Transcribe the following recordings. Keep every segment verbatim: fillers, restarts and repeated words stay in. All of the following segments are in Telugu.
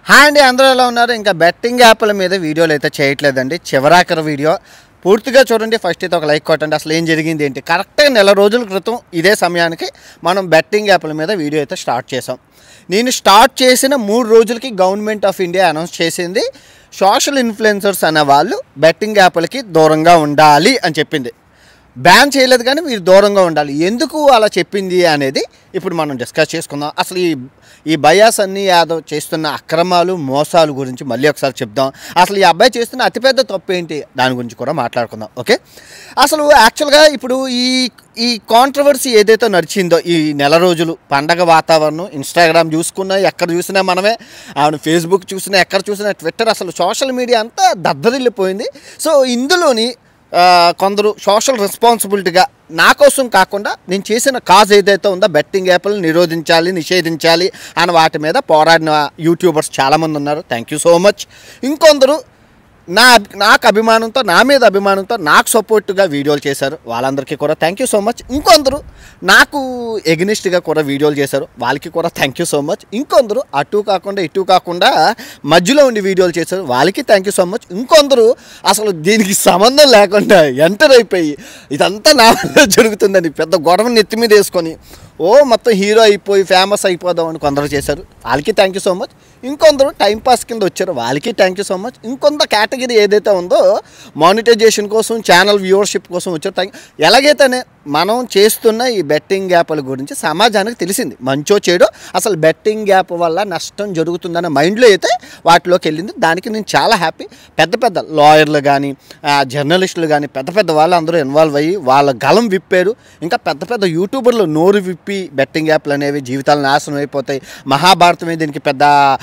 హాయ్ అండి, అందరూ ఎలా ఉన్నారు? ఇంకా బెట్టింగ్ యాప్ల మీద వీడియోలు అయితే చేయట్లేదండి. చివరాఖరి వీడియో పూర్తిగా చూడండి. ఫస్ట్ అయితే ఒక లైక్ కొట్టండి. అసలు ఏం జరిగింది ఏంటి? కరెక్ట్గా నెల రోజుల క్రితం ఇదే సమయానికి మనం బెట్టింగ్ యాప్ల మీద వీడియో అయితే స్టార్ట్ చేసాం. నేను స్టార్ట్ చేసిన మూడు రోజులకి గవర్నమెంట్ ఆఫ్ ఇండియా అనౌన్స్ చేసింది, సోషల్ ఇన్ఫ్లుయెన్సర్స్ అనే వాళ్ళు బెట్టింగ్ యాప్లకి దూరంగా ఉండాలి అని చెప్పింది. బ్యాన్ చేయలేదు కానీ మీరు దూరంగా ఉండాలి. ఎందుకు అలా చెప్పింది అనేది ఇప్పుడు మనం డిస్కస్ చేసుకుందాం. అసలు ఈ ఈ బయాస్ అన్ని యాదవ్ చేస్తున్న అక్రమాలు మోసాలు గురించి మళ్ళీ ఒకసారి చెప్దాం. అసలు ఈ అబ్బాయి చేస్తున్న అతిపెద్ద తప్పు ఏంటి దాని గురించి కూడా మాట్లాడుకుందాం. ఓకే, అసలు యాక్చువల్గా ఇప్పుడు ఈ ఈ కాంట్రవర్సీ ఏదైతే నడిచిందో ఈ నెల రోజులు పండగ వాతావరణం, ఇన్స్టాగ్రామ్ చూసుకున్నా ఎక్కడ చూసినా మనమే, ఆవిడ ఫేస్బుక్ చూసినా ఎక్కడ చూసినా ట్విట్టర్, అసలు సోషల్ మీడియా అంతా దద్దరిల్లిపోయింది. సో ఇందులోని కొందరు సోషల్ రెస్పాన్సిబిలిటీగా నా కోసం కాకుండా నేను చేసిన కాజ్ ఏదైతే ఉందో బెట్టింగ్ యాప్లను నిరోధించాలి, నిషేధించాలి అని వాటి మీద పోరాడిన యూట్యూబర్స్ చాలామంది ఉన్నారు. Thank you so much. ఇంకొందరు నా నాకు అభిమానంతో, నా మీద అభిమానంతో నాకు సపోర్ట్గా వీడియోలు చేశారు. వాళ్ళందరికీ కూడా థ్యాంక్ యూ సో మచ్. ఇంకొందరు నాకు ఎగ్నిస్ట్గా కూడా వీడియోలు చేశారు. వాళ్ళకి కూడా థ్యాంక్ యూ సో మచ్. ఇంకొందరు అటు కాకుండా ఇటు కాకుండా మధ్యలో ఉండి వీడియోలు చేశారు. వాళ్ళకి థ్యాంక్ యూ సో మచ్. ఇంకొందరు అసలు దీనికి సంబంధం లేకుండా ఎంటర్ అయిపోయి ఇదంతా నా వల్ల జరుగుతుందని పెద్ద గొడవని నెత్తి మీద వేసుకొని ఓ మొత్తం హీరో అయిపోయి ఫేమస్ అయిపోదాం అని కొందరు చేశారు. వాళ్ళకి థ్యాంక్ యూ సో మచ్. ఇంకొందరు టైంపాస్ కింద వచ్చారు. వాళ్ళకి థ్యాంక్ యూ సో మచ్. ఇంకొంత కేటగిరీ ఏదైతే ఉందో మానిటైజేషన్ కోసం, ఛానల్ వ్యూవర్షిప్ కోసం వచ్చారు. థ్యాంక్ ఎలాగైతేనే మనం చేస్తున్న ఈ బెట్టింగ్ యాప్ల గురించి సమాజానికి తెలిసింది, మంచో చెడో అసలు బెట్టింగ్ యాప్ వల్ల నష్టం జరుగుతుందన్న మైండ్లో అయితే వాటిలోకి వెళ్ళింది. దానికి నేను చాలా హ్యాపీ. పెద్ద పెద్ద లాయర్లు కానీ, జర్నలిస్టులు కానీ, పెద్ద పెద్ద వాళ్ళు అందరూ ఇన్వాల్వ్ అయ్యి వాళ్ళ గలం విప్పారు. ఇంకా పెద్ద పెద్ద యూట్యూబర్లు నోరు విప్పి బెట్టింగ్ యాప్లు అనేవి జీవితాలు నాశనం అయిపోతాయి, మహాభారతమే దీనికి పెద్ద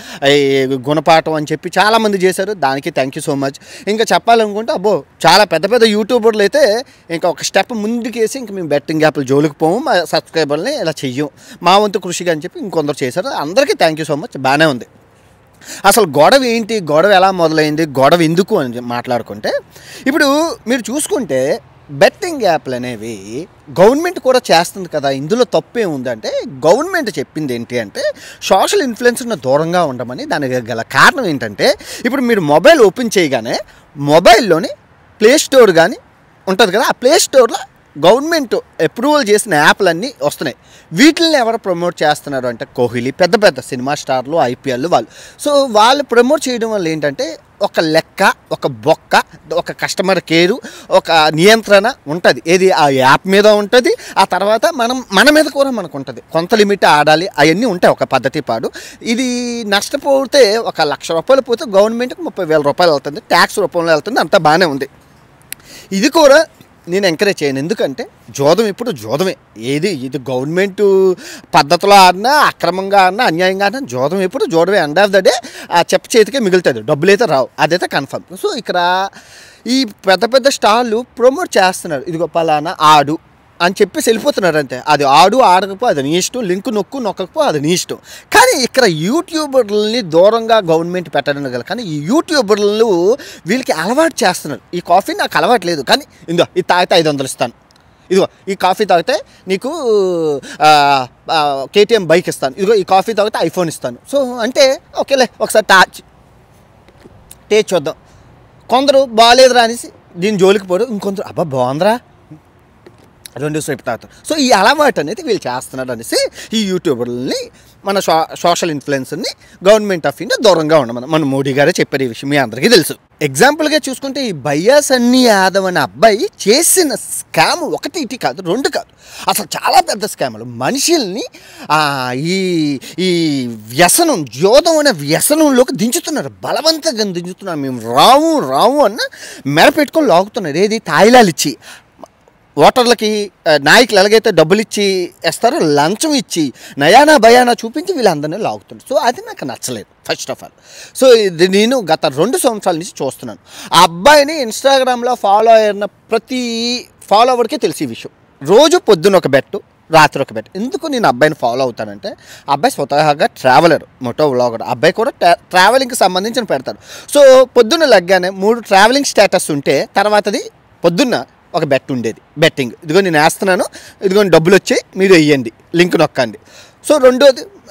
గుణపాఠం అని చెప్పి చాలామంది చేశారు. దానికి థ్యాంక్ యూ సో మచ్. ఇంకా చెప్పాలనుకుంటే అబ్బో చాలా పెద్ద పెద్ద యూట్యూబర్లు అయితే ఇంకా ఒక స్టెప్ ముందుకేసి ఇంక మేము బెట్టింగ్ యాప్లు జోలికి పోము, మా సబ్స్క్రైబర్ని ఇలా చెయ్యం, మా వంతు కృషిగా అని చెప్పి ఇంకొందరు చేశారు. అందరికీ థ్యాంక్ యూ సో మచ్. బాగానే ఉంది. అసలు గొడవ ఏంటి, గొడవ ఎలా మొదలైంది, గొడవ ఎందుకు అని మాట్లాడుకుంటే ఇప్పుడు మీరు చూసుకుంటే బెట్టింగ్ యాప్లు అనేవి గవర్నమెంట్ కూడా చేస్తుంది కదా. ఇందులో తప్పే ఉందంటే గవర్నమెంట్ చెప్పింది ఏంటి అంటే సోషల్ ఇన్ఫ్లుయెన్స్ను దూరంగా ఉండమని. దానికి గల కారణం ఏంటంటే ఇప్పుడు మీరు మొబైల్ ఓపెన్ చేయగానే మొబైల్లోని ప్లే స్టోర్ కానీ ఉంటుంది కదా, ఆ ప్లే స్టోర్లో గవర్నమెంట్ అప్రూవల్ చేసిన యాప్లన్నీ వస్తున్నాయి. వీటిని ఎవరు ప్రమోట్ చేస్తున్నారు అంటే కోహ్లీ, పెద్ద పెద్ద సినిమా స్టార్లు, ఐపీఎల్ వాళ్ళు. సో వాళ్ళు ప్రమోట్ చేయడం వల్ల ఏంటంటే ఒక లెక్క, ఒక బొక్క, ఒక కస్టమర్ కేరు, ఒక నియంత్రణ ఉంటుంది. ఏది ఆ యాప్ మీద ఉంటుంది. ఆ తర్వాత మనం మన మీద కూడా మనకు ఉంటుంది. కొంత లిమిట్ ఆడాలి, అవన్నీ ఉంటాయి ఒక పద్ధతి పాడు. ఇది నష్టపోతే ఒక లక్ష రూపాయలు పోతే గవర్నమెంట్కి ముప్పై వేల రూపాయలు వెళ్తుంది, ట్యాక్స్ రూపంలో వెళ్తుంది. అంతా బాగానే ఉంది. ఇది కూడా నేను ఎంకరేజ్ చేయను. ఎందుకంటే జోదం ఇప్పుడు జోదమే. ఏది ఇది గవర్నమెంట్ పద్ధతిలో ఆడినా, అక్రమంగా ఆడినా, అన్యాయంగా ఆడినా జోదం ఎప్పుడు జోడమే. ఎండ్ ఆఫ్ ద డే ఆ చెప్ప చేతికే మిగులుతుంది, డబ్బులు అయితే రావు. అదైతే కన్ఫర్మ్. సో ఇక్కడ ఈ పెద్ద పెద్ద స్టార్లు ప్రమోట్ చేస్తున్నారు, ఇదిగో పలానా ఆడు అని చెప్పేసి వెళ్ళిపోతున్నారు అంతే. అది ఆడు ఆడకపో అది నీ ఇష్టం, లింక్ నొక్కు నొక్కకపో అది నీ ఇష్టం. కానీ ఇక్కడ యూట్యూబర్లని దూరంగా గవర్నమెంట్ పెట్టడం గల, కానీ ఈ యూట్యూబర్లు వీళ్ళకి అలవాటు చేస్తున్నారు. ఈ కాఫీ నాకు అలవాటు లేదు, కానీ ఇందో ఇది తాగితే ఐదు వందలు ఇస్తాను, ఇదిగో ఈ కాఫీ తాగితే నీకు కేటీఎం బైక్ ఇస్తాను, ఇదిగో ఈ కాఫీ తాగితే ఐఫోన్ ఇస్తాను. సో అంటే ఓకేలే ఒకసారి టాచ్ టేస్ట్ చూద్దాం. కొందరు బాగాలేదురా అనేసి దీని జోలికి పోరు. ఇంకొందరు అబ్బా బాగుందిరా రెండు సేపు తాగుతారు. సో ఈ అలవాటు అనేది వీళ్ళు చేస్తున్నారు అనేసి ఈ యూట్యూబర్లని, మన సో సోషల్ ఇన్ఫ్లుయెన్సర్ని గవర్నమెంట్ ఆఫ్ ఇండియా దూరంగా ఉండమని మన మోడీ గారే చెప్పారు. ఈ విషయం మీ అందరికీ తెలుసు. ఎగ్జాంపుల్గా చూసుకుంటే ఈ బయ్యాస్ అన్ని యాదవ్ అనే అబ్బాయి చేసిన స్కామ్ ఒకటి ఇటు కాదు, రెండు కాదు, అసలు చాలా పెద్ద స్కాములు. మనుషుల్ని ఈ ఈ వ్యసనం, జోదం అనే వ్యసనంలోకి దించుతున్నారు, బలవంతంగా దించుతున్నారు. మేము రాము రాము అన్న మెడ పెట్టుకొని లాగుతున్నారు. ఏది తాయిలాలు ఇచ్చి ఓటర్లకి, నాయకులు ఎలాగైతే డబ్బులు ఇచ్చి వేస్తారో లంచం ఇచ్చి నయానా భయానా చూపించి వీళ్ళందరినీ లాగుతున్నారు. సో అది నాకు నచ్చలేదు ఫస్ట్ ఆఫ్ ఆల్. సో ఇది నేను గత రెండు సంవత్సరాల నుంచి చూస్తున్నాను. ఆ అబ్బాయిని ఇన్స్టాగ్రామ్లో ఫాలో అయిన ప్రతి ఫాలోవర్కి తెలిసి విషయం. రోజు పొద్దున్న ఒక బెట్టు, రాత్రి ఒక బెట్. ఎందుకు నేను అబ్బాయిని ఫాలో అవుతానంటే అబ్బాయి స్వతహాగా ట్రావెలర్, మోటో వ్లాగర్. అబ్బాయి కూడా ట్రావెలింగ్కి సంబంధించిన పెడతాడు. సో పొద్దున్న లగ్గానే మూడు ట్రావెలింగ్ స్టేటస్ ఉంటే తర్వాతది పొద్దున్న ఒక బెట్ ఉండేది, బెట్టింగ్. ఇదిగో నేను వేస్తున్నాను, ఇదిగో డబ్బులు వచ్చాయి మీరు వేయండి, లింక్ నొక్కండి. సో రెండోది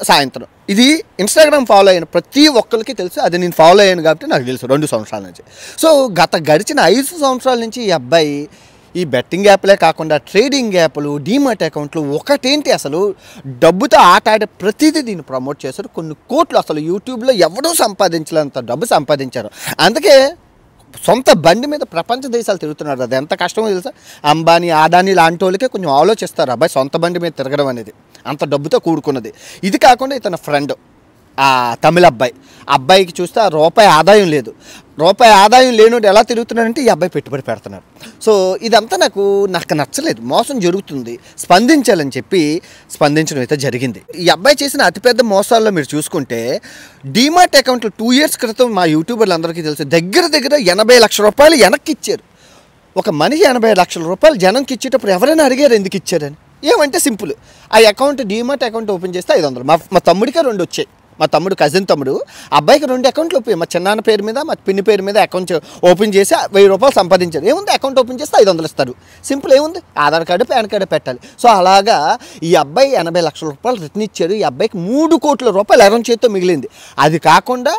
సాయంత్రం. ఇది ఇన్స్టాగ్రామ్ ఫాలో అయిన ప్రతి ఒక్కరికి తెలుసు, అది నేను ఫాలో అయ్యాను కాబట్టి నాకు తెలుసు రెండు సంవత్సరాల నుంచి. సో గత గడిచిన ఐదు సంవత్సరాల నుంచి ఈ అబ్బాయి ఈ బెట్టింగ్ యాప్లే కాకుండా ట్రేడింగ్ యాప్లు, డీమార్ట్ అకౌంట్లు, ఒకటేంటి అసలు డబ్బుతో ఆట ఆడే ప్రతిదీ దీన్ని ప్రమోట్ చేశారు. కొన్ని కోట్లు అసలు యూట్యూబ్లో ఎవడూ సంపాదించలేంత డబ్బు సంపాదించారు. అందుకే సొంత బండి మీద ప్రపంచ దేశాలు తిరుగుతున్నారు. అది ఎంత కష్టమో తెలుసా? అంబానీ, ఆదానీ లాంటి వాళ్ళకే కొంచెం ఆలోచిస్తారు అబ్బాయి సొంత బండి మీద తిరగడం అనేది, అంత డబ్బుతో కూడుకున్నది. ఇది కాకుండా ఇతని ఫ్రెండ్ ఆ తమిళ అబ్బాయి, అబ్బాయికి చూస్తే ఆ రూపాయి ఆదాయం లేదు. రూపాయి ఆదాయం లేనుడు ఎలా తిరుగుతున్నాడంటే ఈ అబ్బాయి పెట్టుబడి పెడుతున్నాడు. సో ఇదంతా నాకు నాకు నచ్చలేదు, మోసం జరుగుతుంది, స్పందించాలని చెప్పి స్పందించడం అయితే జరిగింది. ఈ అబ్బాయి చేసిన అతిపెద్ద మోసాల్లో మీరు చూసుకుంటే డీమార్ట్ అకౌంట్లు టూ ఇయర్స్ క్రితం మా యూట్యూబర్లు అందరికీ తెలుసు దగ్గర దగ్గర ఎనభై లక్షల రూపాయలు వెనక్కి ఇచ్చారు. ఒక మనిషి ఎనభై లక్షల రూపాయలు జనంకి ఇచ్చేటప్పుడు ఎవరైనా అడిగారు ఎందుకు ఇచ్చారని? ఏమంటే సింపుల్, ఆ అకౌంట్ డీమార్ట్ అకౌంట్ ఓపెన్ చేస్తే ఐదు వందలు మా మా తమ్ముడికే రెండు వచ్చాయి. మా తమ్ముడు కజిన్ తమ్ముడు అబ్బాయికి రెండు అకౌంట్లు ఓపెన్, మా చిన్నాన్న పేరు మీద మా పిన్ని పేరు మీద అకౌంట్ ఓపెన్ చేసి వెయ్యి రూపాయలు సంపాదించారు. ఏముంది, అకౌంట్ ఓపెన్ చేస్తే ఐదు వందలు ఇస్తారు, సింపుల్. ఏముంది, ఆధార్ కార్డు పాన్ కార్డు పెట్టాలి. సో అలాగా ఈ అబ్బాయి ఎనభై లక్షల రూపాయలు రిటర్న్ ఇచ్చారు. ఈ అబ్బాయికి మూడు కోట్ల రూపాయలు ఎరం చేతితో మిగిలింది. అది కాకుండా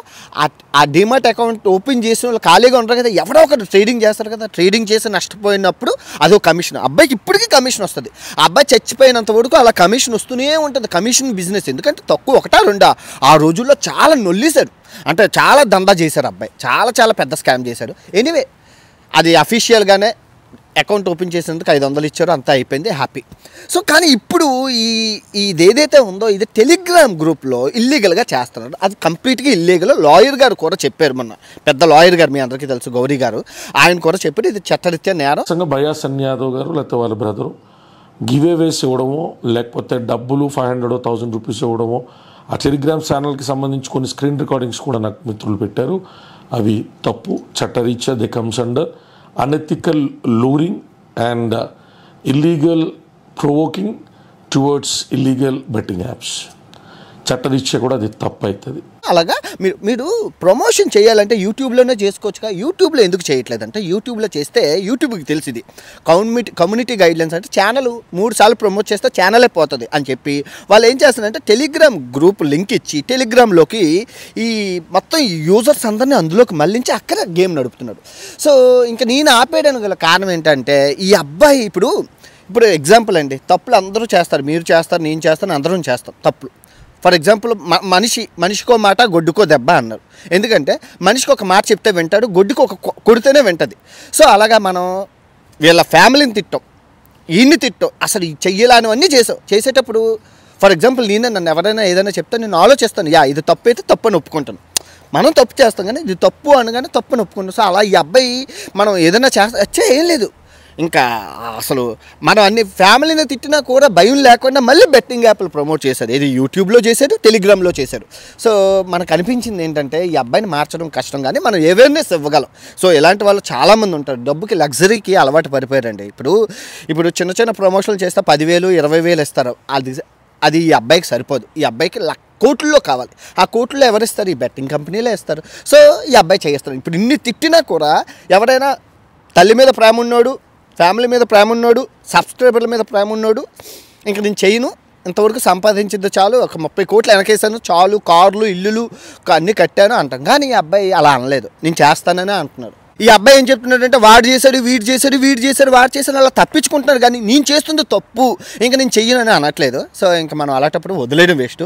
ఆ డీమార్ట్ అకౌంట్ ఓపెన్ చేసిన వాళ్ళు ఖాళీగా ఉంటారు కదా, ఎవడో ఒకటి ట్రేడింగ్ చేస్తారు కదా, ట్రేడింగ్ చేసి నష్టపోయినప్పుడు అదో కమిషన్. అబ్బాయికి ఇప్పటికీ కమిషన్ వస్తుంది. ఆ అబ్బాయి చచ్చిపోయినంత వరకు అలా కమిషన్ వస్తూనే ఉంటుంది. కమిషన్ బిజినెస్ ఎందుకంటే తక్కువ ఒకటా రెండా, ఆ రోజుల్లో చాలా నొల్లేశారు, అంటే చాలా దందా చేశారు. అబ్బాయి చాలా చాలా పెద్ద స్కామ్ చేశారు. ఎనీవే అది అఫీషియల్గానే అకౌంట్ ఓపెన్ చేసేందుకు ఐదు వందలు ఇచ్చారు, అంతా అయిపోయింది, హ్యాపీ. సో కానీ ఇప్పుడు ఈ ఇది ఏదైతే ఉందో ఇది టెలిగ్రామ్ గ్రూప్లో ఇల్లీగల్గా చేస్తున్నారు. అది కంప్లీట్గా ఇల్లీగల్. లాయర్ గారు కూడా చెప్పారు, మొన్న పెద్ద లాయర్ గారు మీ అందరికీ తెలుసు గౌరీ గారు, ఆయన కూడా చెప్పారు ఇది చట్టరీత్యా నేరం. భయా సన్ యాదవ్ గారు లేకపోతే వాళ్ళ బ్రదరు గివే వేస్ ఇవ్వడమో లేకపోతే డబ్బులు ఫైవ్ హండ్రెడ్ థౌసండ్ రూపీస్ ఇవ్వడమో, ఆ టెలిగ్రామ్ ఛానల్కి సంబంధించి కొన్ని స్క్రీన్ రికార్డింగ్స్ కూడా నాకు మిత్రులు పెట్టారు. అవి తప్పు, చట్టరీత్యా they comes under unethical luring and uh, illegal provoking towards illegal betting apps. చట్టరీత్యా కూడా అది తప్పు అవుతుంది. అలాగా మీరు మీరు ప్రమోషన్ చేయాలంటే యూట్యూబ్లోనే చేసుకోవచ్చుగా, యూట్యూబ్లో ఎందుకు చేయట్లేదంటే యూట్యూబ్లో చేస్తే యూట్యూబ్కి తెలిసింది కమ్యూనిటీ కమ్యూనిటీ గైడ్లైన్స్ అంటే ఛానల్ మూడు సార్లు ప్రమోట్ చేస్తే ఛానలే పోతుంది అని చెప్పి వాళ్ళు ఏం చేస్తారంటే టెలిగ్రామ్ గ్రూప్ లింక్ ఇచ్చి టెలిగ్రామ్లోకి ఈ మొత్తం యూజర్స్ అందరినీ అందులోకి మళ్ళించి అక్కడ గేమ్ నడుపుతున్నాడు. సో ఇంకా నేను ఆపేయడానికి గల కారణం ఏంటంటే ఈ అబ్బాయి ఇప్పుడు ఇప్పుడు ఎగ్జాంపుల్ అండి, తప్పులు అందరూ చేస్తారు, మీరు చేస్తారు, నేను చేస్తాను, అందరం చేస్తాం తప్పులు. ఫర్ ఎగ్జాంపుల్ మనిషి మనిషికో మాట గొడ్డుకో దెబ్బ అన్నారు. ఎందుకంటే మనిషికి ఒక మాట చెప్తే వింటాడు, గొడ్డుకు ఒక కొడితేనే వింటుంది. సో అలాగా మనం వీళ్ళ ఫ్యామిలీని తిట్టాం, ఈయన్ని తిట్టాం, అసలు చెయ్యాలనివన్నీ చేసావు. చేసేటప్పుడు ఫర్ ఎగ్జాంపుల్ నేను నన్ను ఎవరైనా ఏదైనా చెప్తే నేను ఆలోచిస్తాను, యా ఇది తప్పు అయితే తప్పు అని ఒప్పుకుంటాను. మనం తప్పు చేస్తాం కానీ ఇది తప్పు అనగానే తప్పు అని ఒప్పుకుంటాం. సో అలా ఈ అబ్బాయి మనం ఏదైనా చేస్తా వచ్చే ఏం లేదు, ఇంకా అసలు మనం అన్ని ఫ్యామిలీని తిట్టినా కూడా భయం లేకుండా మళ్ళీ బెట్టింగ్ యాప్లు ప్రమోట్ చేశారు. ఇది యూట్యూబ్లో చేశారు, టెలిగ్రామ్లో చేశారు. సో మనకు అనిపించింది ఏంటంటే ఈ అబ్బాయిని మార్చడం కష్టం కానీ మనం అవేర్నెస్ ఇవ్వగలం. సో ఇలాంటి వాళ్ళు చాలామంది ఉంటారు, డబ్బుకి లగ్జరీకి అలవాటు పడిపోయారండి. ఇప్పుడు ఇప్పుడు చిన్న చిన్న ప్రమోషన్లు చేస్తే పదివేలు ఇరవై వేలు ఇస్తారు, అది అది ఈ అబ్బాయికి సరిపోదు. ఈ అబ్బాయికి లక్ కోట్లలో కావాలి. ఆ కోట్లలో ఎవరు ఇస్తారు? ఈ బెట్టింగ్ కంపెనీలే ఇస్తారు. సో ఈ అబ్బాయి చేస్తారు. ఇప్పుడు ఇన్ని తిట్టినా కూడా ఎవరైనా తల్లి మీద ప్రేమ ఉన్నోడు, ఫ్యామిలీ మీద ప్రేమ ఉన్నోడు, సబ్స్క్రైబర్ల మీద ప్రేమ ఉన్నోడు, ఇంక నేను చేయను, ఇంతవరకు సంపాదించింది చాలు, ఒక ముప్పై కోట్లు వెనకేసాను చాలు, కార్లు ఇల్లులు అన్నీ కట్టాను అంటాం. కానీ ఈ అబ్బాయి అలా అనలేదు, నేను చేస్తాననే అంటున్నాడు. ఈ అబ్బాయి ఏం చెప్తున్నాడంటే వాడు చేశాడు, వీడు చేశాడు, వీడు చేశాడు, వాడు చేశాడు, అలా తప్పించుకుంటున్నాడు. కానీ నేను చేస్తుంది తప్పు, ఇంకా నేను చెయ్యనని అనట్లేదు. సో ఇంకా మనం అలాంటప్పుడు వదిలేయడం వేస్ట్.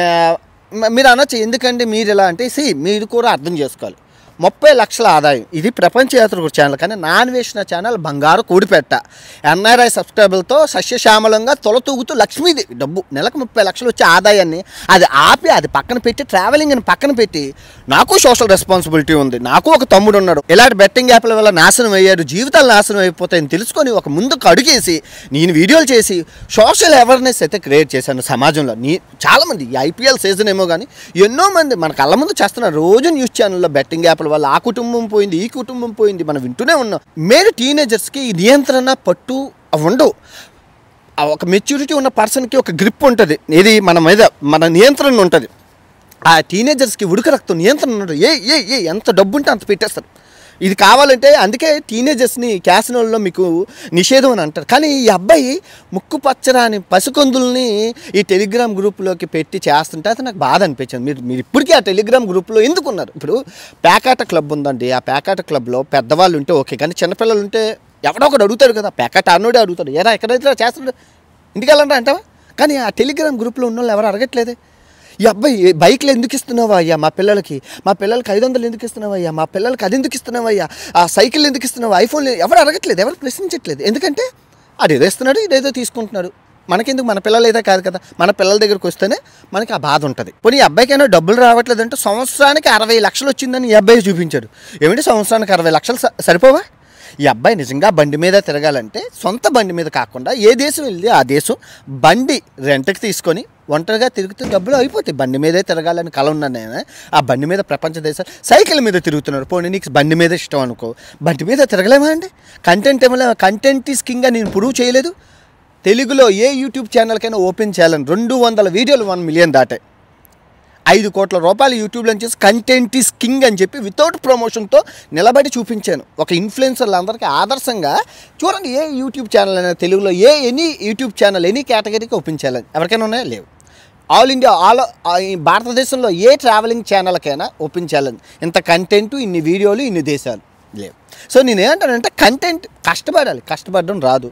మీరు అనొచ్చు ఎందుకంటే మీరు ఎలా అంటే సి మీరు కూడా అర్థం చేసుకోవాలి, ముప్పై లక్షల ఆదాయం ఇది ప్రపంచ యాత్ర ఛానల్, కానీ నాన్ వేసిన ఛానల్ బంగారు కూడిపెట్ట ఎన్ఆర్ఐ సబ్స్క్రైబర్లతో సస్యశ్యామలంగా తొలతూగుతూ లక్ష్మీదేవి డబ్బు నెలకు ముప్పై లక్షలు వచ్చే ఆదాయాన్ని అది ఆపి అది పక్కన పెట్టి ట్రావెలింగ్ అని పక్కన పెట్టి నాకు సోషల్ రెస్పాన్సిబిలిటీ ఉంది, నాకు ఒక తమ్ముడు ఉన్నాడు, ఇలాంటి బెట్టింగ్ యాప్ల వల్ల నాశనం అయ్యారు, జీవితాలు నాశనం అయిపోతాయని తెలుసుకొని ఒక ముందుకు అడుగేసి నేను వీడియోలు చేసి సోషల్ అవేర్నెస్ అయితే క్రియేట్ చేశాను సమాజంలో. నీ చాలామంది ఈ ఐపీఎల్ సీజన్ ఏమో కానీ ఎన్నో మంది మన కళ్ళ ముందు చేస్తున్నారు, రోజు న్యూస్ ఛానల్లో బెట్టింగ్ యాప్ల వల్ల ఆ కుటుంబం పోయింది, ఈ కుటుంబం పోయింది, మనం వింటూనే ఉన్నాం. మేరీ టీనేజర్స్కి ఈ నియంత్రణ పట్టు ఉండవు. ఒక మెచ్యూరిటీ ఉన్న పర్సన్కి ఒక గ్రిప్ ఉంటుంది, ఇది మన మీద మన నియంత్రణ ఉంటుంది. ఆ టీనేజర్స్కి ఉడక రక్తం నియంత్రణ ఉండదు. ఏ ఏ ఏ ఎంత డబ్బు ఉంటే అంత పెట్టేస్తారు. ఇది కావాలంటే అందుకే టీనేజర్స్ని క్యాసినోల్లో మీకు నిషేధం అని అంటారు. కానీ ఈ అబ్బాయి ముక్కు పచ్చరాని పసికందుల్ని ఈ టెలిగ్రామ్ గ్రూప్లోకి పెట్టి చేస్తుంటే అది నాకు బాధ అనిపించింది. మీరు మీరు ఇప్పటికీ ఆ టెలిగ్రామ్ గ్రూప్లో ఎందుకు ఉన్నారు? ఇప్పుడు పేకాట క్లబ్ ఉందండి, ఆ పేకాట క్లబ్లో పెద్దవాళ్ళు ఉంటే ఓకే, కానీ చిన్నపిల్లలు ఉంటే ఎవడో ఒకటి అడుగుతాడు కదా, పేకాట అన్నోడే అడుగుతాడు, ఏరా ఎక్కడైతే చేస్తాడు ఇంటికి వెళ్ళండి అంటావా? కానీ ఆ టెలిగ్రామ్ గ్రూప్లో ఉన్న వాళ్ళు ఎవరు అడగట్లేదే. ఈ అబ్బాయి బైక్లు ఎందుకు ఇస్తున్నావా అయ్యా మా పిల్లలకి, మా పిల్లలకి ఐదు వందలు ఎందుకు ఇస్తున్నావా అయ్యా, మా పిల్లలకి అది ఎందుకు ఇస్తున్నావా అయ్యా, ఆ సైకిల్ ఎందుకు ఇస్తున్నావా, ఐఫోన్ ఎవరు అడగట్లేదు, ఎవరు ప్రశ్నించట్లేదు. ఎందుకంటే అదేదో ఇస్తున్నాడు, ఇదేదో తీసుకుంటున్నాడు. మనకెందుకు, మన పిల్లలు ఏదో కాదు కదా, మన పిల్లల దగ్గరికి వస్తేనే మనకి ఆ బాధ ఉంటుంది. పోనీ ఈ అబ్బాయికైనా డబ్బులు రావట్లేదు అంటే సంవత్సరానికి అరవై లక్షలు వచ్చిందని ఈ అబ్బాయి చూపించాడు. ఏమిటి సంవత్సరానికి అరవై లక్షలు సరిపోవా? ఈ అబ్బాయి నిజంగా బండి మీద తిరగాలంటే సొంత బండి మీద కాకుండా ఏ దేశం వెళ్ళి ఆ దేశం బండి రెంట్కి తీసుకొని ఒంటరిగా తిరుగుతూ డబ్బులు అయిపోతాయి. బండి మీదే తిరగాలని కల ఉన్నాను నేను. ఆ బండి మీద ప్రపంచ దేశాలు సైకిల్ మీద తిరుగుతున్నారు. పోనీ నీకు బండి మీద ఇష్టం అనుకో, బండి మీద తిరగలేమా అండి? కంటెంట్ ఏమో కంటెంట్ ఈజ్ కింగ్గా నేను ప్రూవ్ చేయలేదు. తెలుగులో ఏ యూట్యూబ్ ఛానల్కైనా ఓపెన్ చేయాలని రెండు వందల వీడియోలు వన్ మిలియన్ దాటాయి. ఐదు కోట్ల రూపాయలు యూట్యూబ్లో చేసి కంటెంట్ ఈజ్ కింగ్ అని చెప్పి వితౌట్ ప్రమోషన్తో నిలబడి చూపించాను. ఒక ఇన్ఫ్లుయెన్సర్లు అందరికీ ఆదర్శంగా చూడండి. ఏ యూట్యూబ్ ఛానల్ అయినా తెలుగులో ఏ ఎనీ యూట్యూబ్ ఛానల్ ఎనీ కేటగిరీకి ఓపెన్ చేయాలని ఎవరికైనా ఉన్నాయా? లేవు. ఆల్ ఇండియా ఆల్ భారతదేశంలో ఏ ట్రావెలింగ్ ఛానల్కైనా ఓపెన్ చేయాలని ఇంత కంటెంట్, ఇన్ని వీడియోలు, ఇన్ని దేశాలు లేవు. సో నేనేమంటానంటే కంటెంట్ కష్టపడాలి, కష్టపడడం రాదు.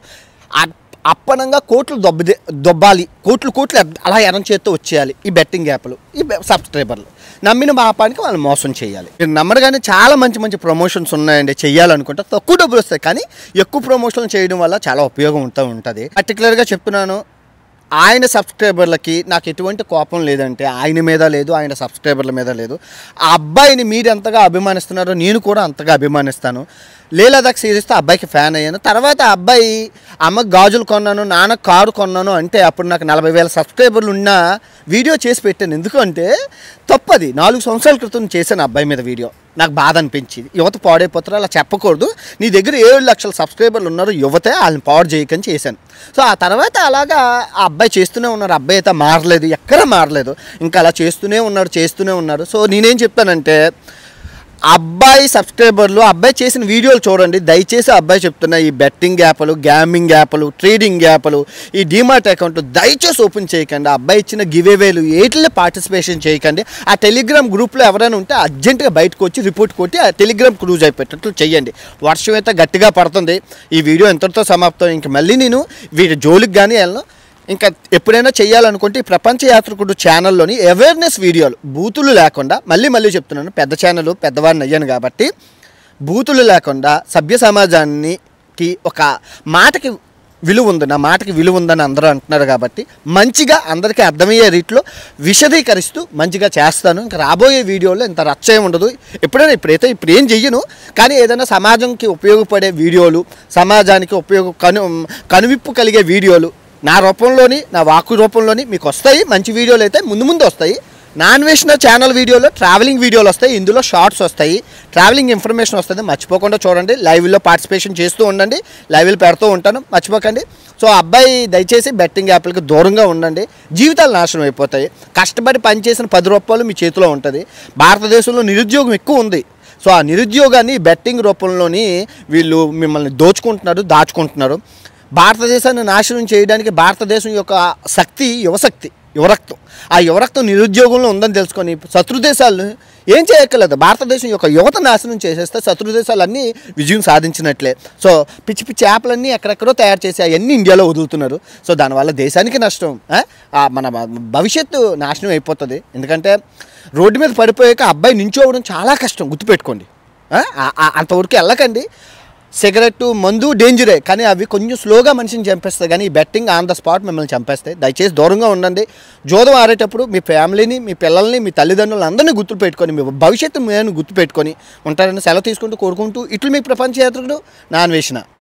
అప్పనంగా కోట్లు దొబ్బ దొబ్బాలి, కోట్లు కోట్లు అలా ఎరం చేత్తో వచ్చేయాలి ఈ బెట్టింగ్ యాప్లు, ఈ సబ్స్క్రైబర్లు. నమ్మిన పాపానికి వాళ్ళు మోసం చేయాలి. మీరు నమ్మరుగానే చాలా మంచి మంచి ప్రమోషన్స్ ఉన్నాయండి. చేయాలనుకుంటే తక్కువ డబ్బులు వస్తాయి, కానీ ఎక్కువ ప్రమోషన్లు చేయడం వల్ల చాలా ఉపయోగం ఉంటూ ఉంటుంది. పర్టికులర్గా చెప్తున్నాను, ఆయన సబ్స్క్రైబర్లకి నాకు ఎటువంటి కోపం లేదంటే ఆయన మీద లేదు, ఆయన సబ్స్క్రైబర్ల మీద లేదు. ఆ అబ్బాయిని మీరు ఎంతగా అభిమానిస్తున్నారో నేను కూడా అంతగా అభిమానిస్తాను. లీలాదాక్ సిరీస్తో అబ్బాయికి ఫ్యాన్ అయ్యాను. తర్వాత ఆ అబ్బాయి అమ్మకి గాజులు కొన్నాను, నాన్నకు కారు కొన్నాను అంటే అప్పుడు నాకు నలభై వేల సబ్స్క్రైబర్లు ఉన్న వీడియో చేసి పెట్టాను. ఎందుకంటే తప్పది, నాలుగు సంవత్సరాల క్రితం చేశాను అబ్బాయి మీద వీడియో. నాకు బాధ అనిపించింది, యువత పాడైపోతారు అలా చెప్పకూడదు, నీ దగ్గర ఏడు లక్షల సబ్స్క్రైబర్లు ఉన్నారు, యువతే వాళ్ళని పాడు చేయకని చేశాను. సో ఆ తర్వాత అలాగా ఆ అబ్బాయి చేస్తూనే ఉన్నారు. అబ్బాయి అయితే మారలేదు, ఎక్కడ మారలేదు, ఇంకా అలా చేస్తూనే ఉన్నారు చేస్తూనే ఉన్నారు. సో నేనేం చెప్తానంటే అబ్బాయి సబ్స్క్రైబర్లు అబ్బాయి చేసిన వీడియోలు చూడండి. దయచేసి అబ్బాయి చెప్తున్నా, ఈ బెట్టింగ్ యాప్లు, గ్యామింగ్ యాప్లు, ట్రేడింగ్ యాప్లు, ఈ డీమార్ట్ అకౌంట్ దయచేసి ఓపెన్ చేయకండి. అబ్బాయి ఇచ్చిన గివేవేలు ఏటిలో పార్టిసిపేషన్ చేయకండి. ఆ టెలిగ్రామ్ గ్రూప్లో ఎవరైనా ఉంటే అర్జెంటుగా బయటకు వచ్చి రిపోర్ట్ కొట్టి ఆ టెలిగ్రామ్ క్రూజ్ అయిపోయేటట్లు చేయండి. వర్షం అయితే గట్టిగా పడుతుంది. ఈ వీడియో ఎంతటితో సమాప్తం. ఇంక మళ్ళీ నేను వీడి జోలికి కానీ వెళ్ళను. ఇంకా ఎప్పుడైనా చేయాలనుకుంటే ఈ ప్రపంచ యాత్రికుడు ఛానల్లోని అవేర్నెస్ వీడియోలు, బూతులు లేకుండా, మళ్ళీ మళ్ళీ చెప్తున్నాను, పెద్ద ఛానల్ పెద్దవాడిని అయ్యాను కాబట్టి బూతులు లేకుండా సభ్య సమాజానికి ఒక మాటకి విలువ ఉంది, నా మాటకి విలువ ఉందని అందరూ అంటున్నారు కాబట్టి మంచిగా అందరికీ అర్థమయ్యే రీతిలో విశదీకరిస్తూ మంచిగా చేస్తాను. ఇంకా రాబోయే వీడియోలో ఇంత రచ్చ ఉండదు. ఎప్పుడైనా ఇప్పుడైతే ఇప్పుడు ఏం చెయ్యను, కానీ ఏదైనా సమాజంకి ఉపయోగపడే వీడియోలు, సమాజానికి ఉపయోగ కను కనువిప్పు కలిగే వీడియోలు నా రూపంలోని, నా వాక్కు రూపంలోని మీకు వస్తాయి. మంచి వీడియోలు అయితే ముందు ముందు వస్తాయి. నాన్ వేసిన ఛానల్ వీడియోలో ట్రావెలింగ్ వీడియోలు వస్తాయి, ఇందులో షార్ట్స్ వస్తాయి, ట్రావెలింగ్ ఇన్ఫర్మేషన్ వస్తుంది. మర్చిపోకుండా చూడండి, లైవ్లో పార్టిసిపేషన్ చేస్తూ ఉండండి, లైవ్లు పెడుతూ ఉంటాను, మర్చిపోకండి. సో అబ్బాయి దయచేసి బెట్టింగ్ యాప్లకి దూరంగా ఉండండి, జీవితాలు నాశనం అయిపోతాయి. కష్టపడి పనిచేసిన పది రూపాయలు మీ చేతిలో ఉంటుంది. భారతదేశంలో నిరుద్యోగం ఎక్కువ ఉంది. సో ఆ నిరుద్యోగాన్ని బెట్టింగ్ రూపంలోని వీళ్ళు మిమ్మల్ని దోచుకుంటున్నారు, దాచుకుంటున్నారు. భారతదేశాన్ని నాశనం చేయడానికి భారతదేశం యొక్క శక్తి యువశక్తి, యువరక్తం. ఆ యువరక్తం నిరుద్యోగంలో ఉందని తెలుసుకొని శత్రు దేశాలను ఏం చేయక్కర్లేదు, భారతదేశం యొక్క యువత నాశనం చేసేస్తే శత్రు దేశాలన్నీ విజయం సాధించినట్లే. సో పిచ్చి పిచ్చి యాప్లన్నీ ఎక్కడెక్కడో తయారు చేసి అవన్నీ ఇండియాలో వదులుతున్నారు. సో దానివల్ల దేశానికి నష్టం, మన భవిష్యత్తు నాశనం అయిపోతుంది. ఎందుకంటే రోడ్డు మీద పడిపోయాక అబ్బాయి నించోవడం చాలా కష్టం, గుర్తుపెట్టుకోండి. అంతవరకు వెళ్ళకండి. సిగరెట్, మందు డేంజరే, కానీ అవి కొంచెం స్లోగా మనిషిని చంపేస్తాయి, కానీ ఈ బెట్టింగ్ ఆన్ ద స్పాట్ మిమ్మల్ని చంపేస్తాయి. దయచేసి దూరంగా ఉండండి. జోదం ఆడేటప్పుడు మీ ఫ్యామిలీని, మీ పిల్లల్ని, మీ తల్లిదండ్రులను అందరినీ గుర్తుపెట్టుకొని, మీ భవిష్యత్తు మేము గుర్తుపెట్టుకొని ఉంటారని సెలవు తీసుకుంటూ కోరుకుంటూ, ఇట్లు మీ ప్రపంచ యాత్రికుడు నా అన్వేషణ.